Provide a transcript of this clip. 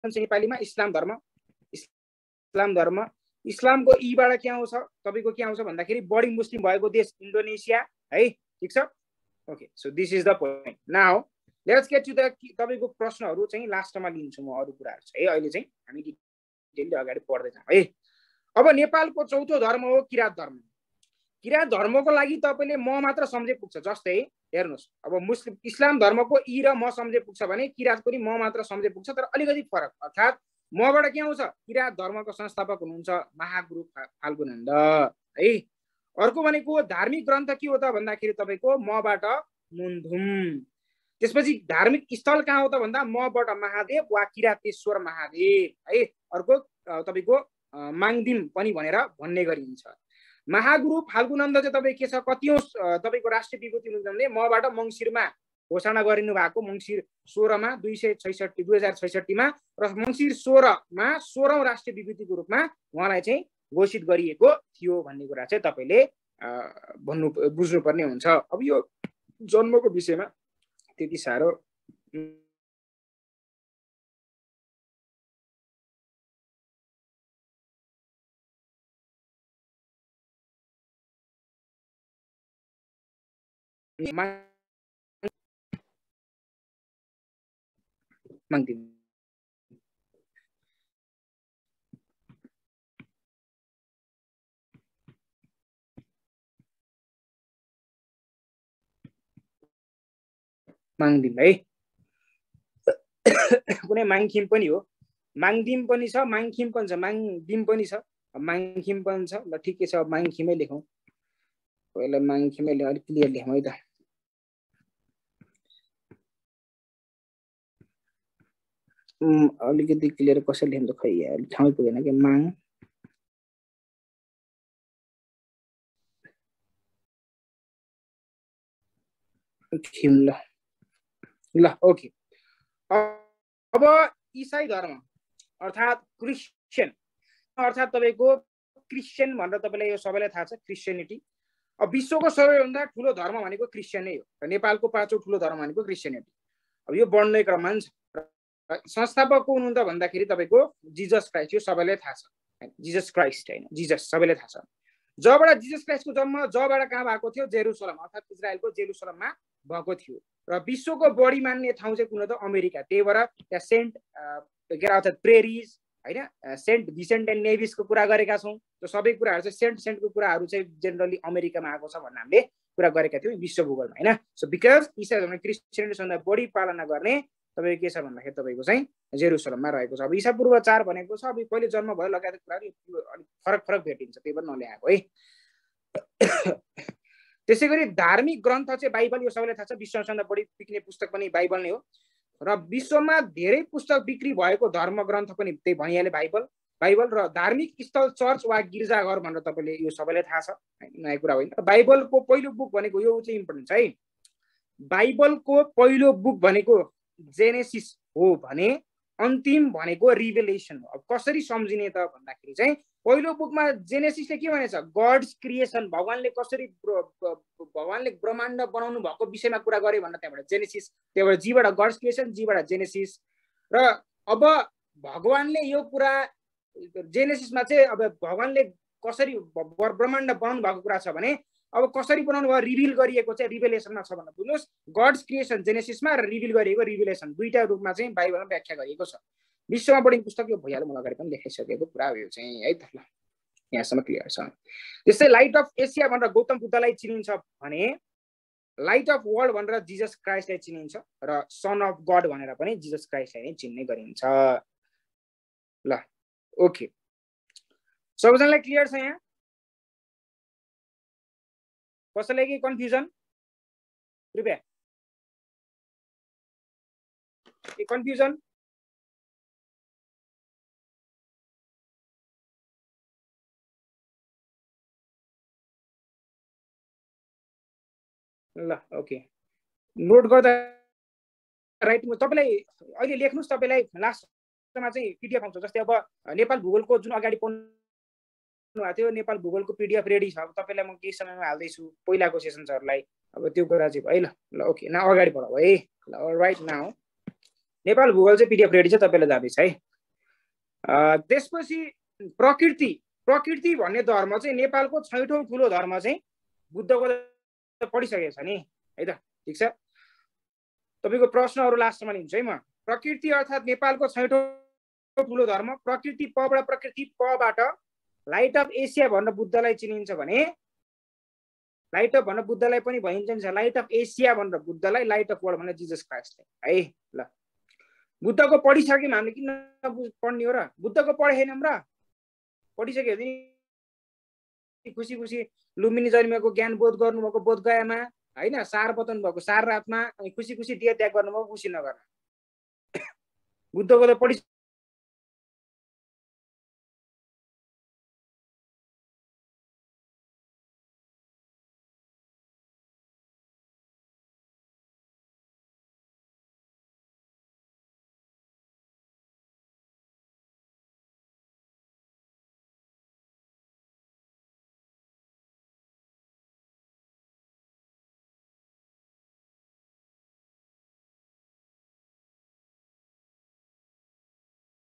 चाहिँ नेपालीमा इस्लाम धर्म। इस्लाम धर्म, इस्लामको ईबाट के आउँछ तपाईको, के आउँछ भन्दाखेरि बढी मुस्लिम भएको देश इन्डोनेसिया है, ठीक छ। Okay, so this is the point. Now let's get to the तपाईको प्रश्नहरु चाहिँ लास्टमा लिन्छु म, अरु कुराहरु चाहिँ है। अहिले चाहिँ हामी डिटेलली अगाडि पढ्दै जाउँ है। अब नेपालको चौथो धर्म हो किरात धर्म। किरात धर्मको लागि तपाईले म मात्र सम्झे पुग्छ। जस्तै हेर्नुस्, अब मुस्लिम इस्लाम धर्मको ई र म सम्झे पुग्छ भने किरातको पनि म मात्र सम्झे पुग्छ, तर अलिकति फरक। अर्थात् मबाट के आउँछ, किरात धर्मको संस्थापक हुनुहुन्छ महागुरु फाल्गुनन्द है। अर्को भनेको धार्मिक ग्रन्थ के हो त भन्दाखेरि तपाईको मबाट मुन्धुम। त्यसपछि धार्मिक स्थल कहाँ हो त भन्दा मबाट महादेव वा किरातेश्वर महादेव है। अर्को तपाईको माङदिम पनि भनेर भन्ने गरिन्छ। महागुरु फाल्गुनन्द चाहिँ तपाईँ के छ, कतिौं तपाईको राष्ट्रिय विभूति हुनुहुन्छ भने मबाट मङ्सिरमा घोषणा गरिनु भएको, मङ्सिर 16 मा 2066 मा, र मङ्सिर 16 मा 16औं राष्ट्रिय विभूतिको रूपमा उहाँलाई चाहिँ घोषित गरिएको थियो भन्ने कुरा चाहिँ तपाईले बुझ्नुपर्ने हुन्छ। अब यो जन्मको विषयमा त्यति साह्रो माग्दिन। माङदिम है, कुनै माङखिम पनि हो, माङदिम पनि छ, माङखिम पनि छ, माङदिम पनि छ, माङखिम पनि छ। ल ठिकै छ, माङखिमै लेखौँ पहिला, माङखिमै अलिक क्लियर लेखौँ है त। अलिकति क्लियर कसरी लेख्नु त, खै अलिक ठाउँ पुगेन कि। माङ खिम, ल ल ओके। अब इसाई धर्म अर्थात् क्रिस्चियन, अर्थात् तपाईको क्रिस्चियन भनेर तपाईलाई यो सबैलाई थाहा छ, क्रिस्चियनिटी। अब विश्वको सबैभन्दा ठुलो धर्म भनेको क्रिस्चियन नै हो र नेपालको पाँचौं ठुलो धर्म भनेको क्रिस्चियनिटी। अब यो बढ्ने क्रममा छ। संस्थापक को हुनुहुन्छ भन्दाखेरि तपाईको जिजस क्राइस्ट, यो सबैलाई थाहा छ। जिजस क्राइस्ट हैन, जिजस सबैलाई थाहा छ। जबबाट जिजस क्राइस्टको जन्म जबबाट कहाँ भएको थियो, जेरुसलम अर्थात् इजरायलको जेरुसलममा भएको थियो। र विश्वको बढी मान्ने ठाउँ चाहिँ कुन हो त, अमेरिका। त्यही भएर त्यहाँ सेन्ट अर्थात् प्रेरिज हैन, सेन्ट भिसेन्ट एन्ड नेभिसको कुरा गरेका छौँ। त्यो सबै कुराहरू चाहिँ सेन्टको कुराहरू चाहिँ जेनरली अमेरिकामा आएको छ भन्ने हामीले कुरा गरेका थियौँ विश्व भूगोलमा हैन। सो बिकज इसाई धर्म क्रिस्चियनिटीसँग बढी पालना गर्ने तपाईको के छ भन्दाखेरि तपाईको चाहिँ जेरुसलममा रहेको छ। अब ईसा पूर्व 4 भनेको छ, अब पहिले जन्म भयो लगायत कुराहरू अलिक फरक भेटिन्छ, त्यही भएर नल्याएको है। त्यसैगरी धार्मिक ग्रन्थ चाहिँ बाइबल, यो सबैलाई थाहा छ। विश्वभन्दा बढी बिक्ने पुस्तक पनि बाइबल नै हो, र विश्वमा धेरै पुस्तक बिक्री भएको धर्म ग्रन्थ पनि त्यही भनिहाले बाइबल। र धार्मिक स्थल चर्च वा गिर्जाघर भनेर तपाईले यो सबैलाई थाहा छ, नयाँ कुरा होइन। बाइबलको पहिलो बुक भनेको यो चाहिँ इम्पोर्टेन्ट छ है। बाइबलको पहिलो बुक भनेको जेनेसिस हो भने अन्तिम भनेको रिभेलेसन हो। अब कसरी सम्झिने त भन्दाखेरि चाहिँ पहिलो बुकमा जेनेसिसले के भनेछ, गड्स क्रिएसन, भगवानले कसरी भगवानले ब्रह्माण्ड बनाउनु भएको विषयमा कुरा गरे भनेर त्यहाँबाट जेनेसिस, त्यहाँबाट जीबाट गड्स क्रिएसन, जीबाट जेनेसिस। र अब भगवानले यो कुरा जेनेसिसमा चाहिँ अब भगवानले कसरी ब्रह्माण्ड बनाउनु भएको कुरा छ भने अब कसरी बनाउनु भयो रिभिल गरिएको चाहिँ रिभेलेसनमा छ भनेर बुझ्नुहोस्। गड्स क्रिएसन जेनेसिसमा र रिभिल गरिएको रिभेलेसन, दुईटा रूपमा चाहिँ बाइबलमा व्याख्या गरिएको छ। विश्वमा बढी पुस्तक यो भइहाल्यो, मलाई अगाडि पनि लेखाइसकेको कुरा हो यो चाहिँ है त। ल यहाँसम्म क्लियर छ। त्यस्तै लाइट अफ एसिया भनेर गौतम बुद्धलाई चिनिन्छ भने लाइट अफ वर्ल्ड भनेर जिजस क्राइस्टलाई चिनिन्छ, र सन अफ गड भनेर पनि जिजस क्राइस्टलाई नै चिन्ने गरिन्छ। ल ओके, सबैजनालाई क्लियर छ यहाँ? कसैलाई के कन्फ्युजन? कृपया के कन्फ्युजन? ल ओके, नोट गर्दा राइट। तपाईलाई अहिले लेख्नुस्, तपाईलाई लास्टमा चाहिँ पीडीएफ आउँछ। जस्तै अब नेपाल भूगोलको जुन अगाडि पढ्नु भएको थियो, नेपाल भूगोलको पीडीएफ रेडी छ। अब तपाईलाई म केही समयमा हाल्दैछु पहिलाको सेसन्सहरुलाई। अब त्यो कुरा चाहिँ भयो। ल ओके, न अगाडि बढाऊ है। ल राइट नाउ नेपाल भूगोल चाहिँ पीडीएफ रेडी छ, तपाईलाई जाँदैछ है। त्यसपछि प्रकृति भन्ने धर्म चाहिँ नेपालको 6औं ठुलो धर्म चाहिँ बुद्धको पढिसकेको छ नि है त। ठिक छ, तपाईको प्रश्नहरु लास्टमा लिन्छु है म। प्रकृति अर्थात् नेपालको 6औं ठुलो धर्म। प्रकृति पबाट प्रकृति पबाट लाइट अफ एसिया भनेर बुद्धलाई चिनिन्छ भने लाइट अफ भनेर बुद्धलाई पनि भनिन्छ नि। लाइट अफ एसिया भनेर बुद्धलाई, लाइट अफ वर्ल्ड भनेर जिजस क्राइस्टलाई है। ल बुद्धको पढिसक्यौँ हामीले, किन पढ्ने हो र? बुद्धको पढेनौँ र पढिसक्यो भने खुसी खुसी लुम्बिनी जन्मेको ज्ञान बोध गर्नुभएको बोधगयामा हैन, सार बताउनु भएको सार रातमा, अनि खुसी खुसी देह त्याग गर्नुभएको खुसी नगर। बुद्धको त पढि